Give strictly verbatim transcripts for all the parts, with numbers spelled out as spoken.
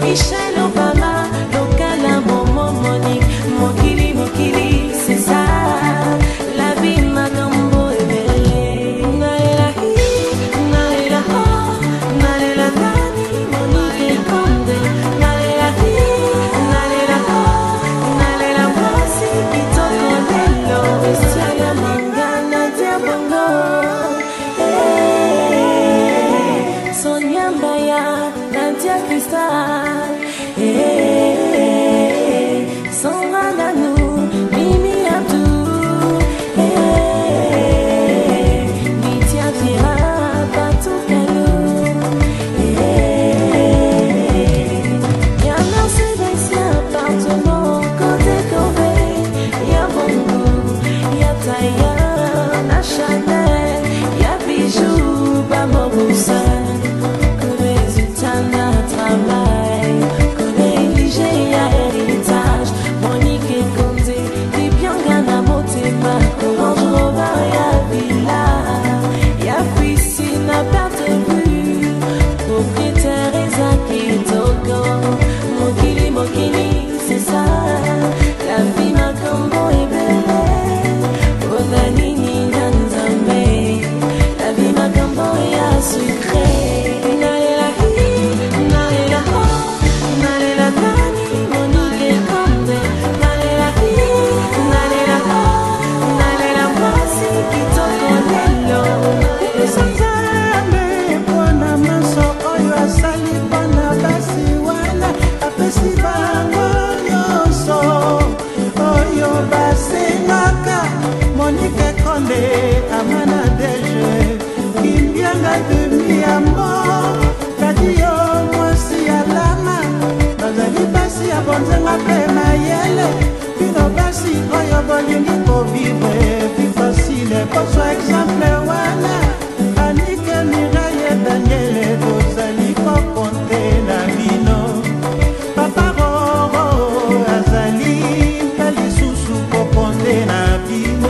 Michelle Obama, Lokala, Momo, Monique, Mokili, Mokili, c'est ça. La vie m'a gambo et belle. Nalela hi, nalela ho, nalela nani, Monique et Condé. Nalela hi, nalela ho, nalela mwasi, kitoko lelo. Estiala mangana, diabongo. Sonia Mbaya, Nadia Cristal, eh, Sandra Nanou, Mimi Abdou, eh, Lydia Vira, Batou Kalou, eh, y'a Mercedes, y'a appartement, côté Corvé, y'a Bongo, y'a Taya, na Chanel, y'a Bijou, Bamoboussa. Mokili, Mokili, c'est ça. La vie m'a combo et belle. Oh nanini nanzambe. La vie m'a combo et a sucré. Nalela hi, nalela ho, nalela nani, Monique et Condé. Nalela hi, nalela ho, nalela mwasi, kitoko lelo. Sanzambe pona maso oyo asali bana basi wana apesi bango nyonso oyo basengaka. Monique Condé amana deje kimbianga demi ya mo kadi yo mwasi ya lama bazali basi ya bonzenga mpe mayele bino basi oyo bolingi kovivre vi facile kozwa exemple wana. Anike Mireille Daniele bozali kokonte na bino. Papa Roro azali mpe lisusu kokonte na bino.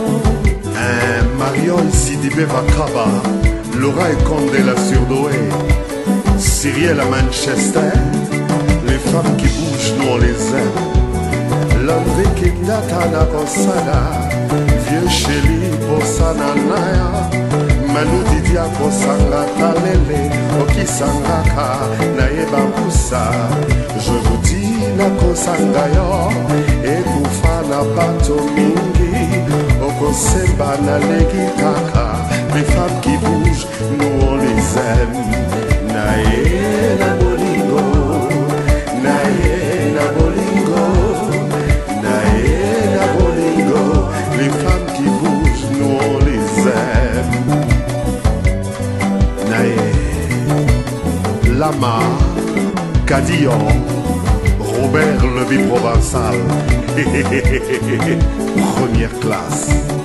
Marion Sidibé Vakaba, Laura et Condé la surdouée, Cyrielle à Manchester, les femmes qui bougent, nous on les aime. L'André qui data na Kosana, vieux Chéli, Bossana Naya, Manu Didia Kosanga Talele, Okisangaka, Naeba Moussa. Je vous dis, na Kosanga yo, et Koufana Bato Mingi, Okosemba na Legi Kaka, les femmes qui bougent, nous on les aime. Nae na bolingo, nae na bolingo, nae na bolingo, les femmes qui bougent, nous on les aime. Nae, Lama, Cadillon, Robert Levi Provençal, première classe.